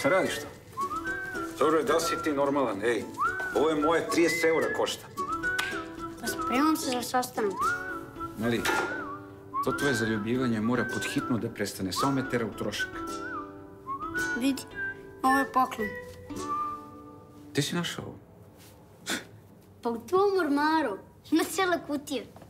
Šta radiš to? Dobro, da li si ti normalan? Ej, ovo je moje 30 eura košta. Pa spremam se za sastanak. Mali, to tvoje zaljubljivanje mora podhitno da prestane. Samo me tera u trošak. Vidi, ovo je poklon. Ti si našao ovo? Pa u tvom ormaru ima cijela kutija.